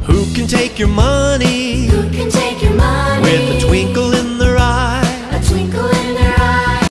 Who can take your money? Who can take your money? With a twinkle